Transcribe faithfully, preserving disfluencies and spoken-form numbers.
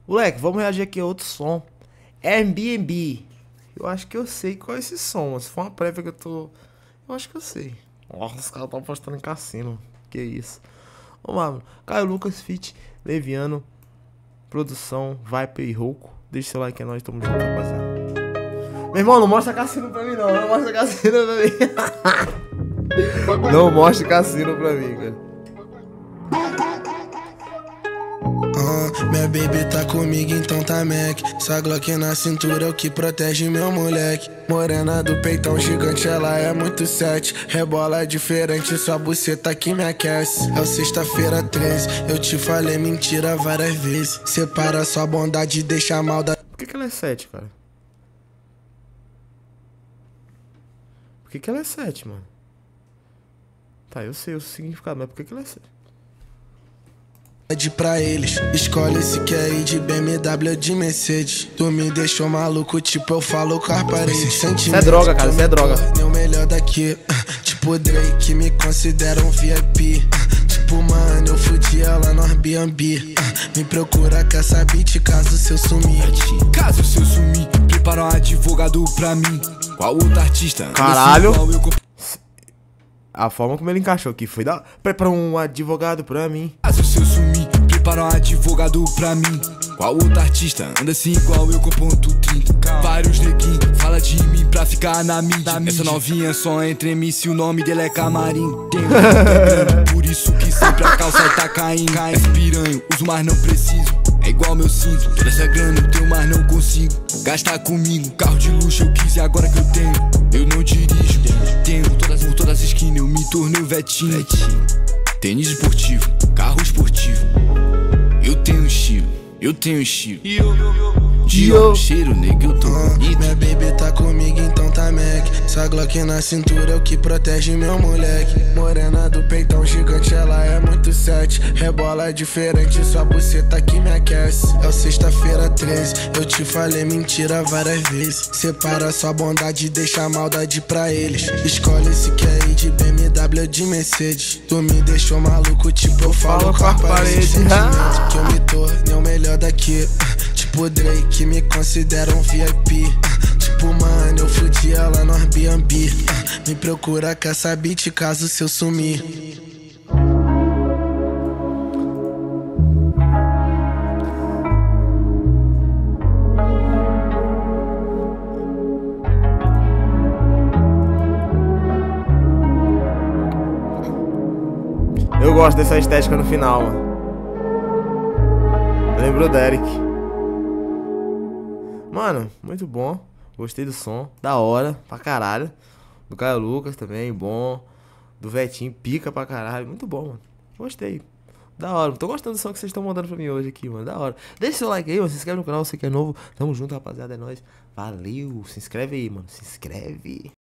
Moleque, vamos reagir aqui a outro som. Airbnb. Eu acho que eu sei qual é esse som. Se for uma prévia que eu tô... Eu acho que eu sei. Nossa, os caras estão apostando em cassino. Que isso. Vamos lá, mano. Caio Lucas, Fit, Leviano, produção, Viper e Rouco. Deixa seu like, é nóis, tamo junto, rapaziada. Meu irmão, não mostra cassino pra mim, não. Não mostra cassino pra mim. Não mostra cassino pra mim, cara. Uh, minha baby tá comigo, então tá Mac. Essa Glock na cintura é o que protege meu moleque. Morena do peitão gigante, ela é muito sete. Rebola diferente, sua buceta que me aquece. É o sexta-feira treze, eu te falei mentira várias vezes. Separa sua bondade e deixa a maldade. Por que que ela é sete, cara? Por que que ela é sete, mano? Tá, eu sei o significado, mas por que que ela é sete? Pra eles, escolhe se quer ir de B M W ou de Mercedes. Tu me deixou maluco, tipo eu falo com as paredes. Isso é droga, cara, isso é droga. O melhor daqui, tipo Drake, me considera um V I P. Tipo, mano, eu fudi ela no Airbnb. Me procura com essa beat caso se eu sumir. Caso se eu sumir, prepara um advogado pra mim. Qual outro artista? Caralho. A forma como ele encaixou aqui foi da... Prepara um advogado pra mim. Caso se eu sumir, prepara um advogado pra mim. Qual outro artista anda assim igual eu com ponto trinta? Vários neguinhos fala de mim pra ficar na mídia. Essa novinha só entre mim se o nome dele é Camarim. Tenho muita grana, por isso que sempre a calça tá caindo. É piranho, uso mas não preciso. É igual meu cinto, toda essa grana eu tenho mas não consigo gastar comigo. Carro de luxo eu quis e agora que eu tenho, eu não dirijo. Tenho todas, por todas as esquinas, eu me tornei o Vetinho. Tênis esportivo, carro esportivo. Eu tenho estilo, eu tenho estilo. Dio, cheiro, nega, eu tô bonito. Minha baby tá comigo, então tá Mac. Essa Glock na cintura é o que protege meu moleque. Morena do peitão gigante, ela é muito sete. Rebola diferente, sua buceta que me aquece. É o sexta-feira treze, eu te falei mentira várias vezes. Separa sua bondade e deixa a maldade pra eles. Escolhe se quer ir de B M W ou de Mercedes. Tu me deixou maluco, tipo eu falo com a parede. Sentimento que eu me tornei o melhor daqui. Tipo Drake, me considera um V I P. Tipo, mano, eu fudi ela no Airbnb. Me procura com essa beat caso se eu sumir. Eu gosto dessa estética no final, mano. Lembrou Derek. Mano, muito bom. Gostei do som. Da hora, pra caralho. Do Caio Lucas também, bom. Do Vetinho, pica pra caralho. Muito bom, mano. Gostei. Da hora. Tô gostando do som que vocês estão mandando pra mim hoje aqui, mano. Da hora. Deixa seu like aí, mano. Se inscreve no canal, você que é novo. Tamo junto, rapaziada. É nóis. Valeu. Se inscreve aí, mano. Se inscreve.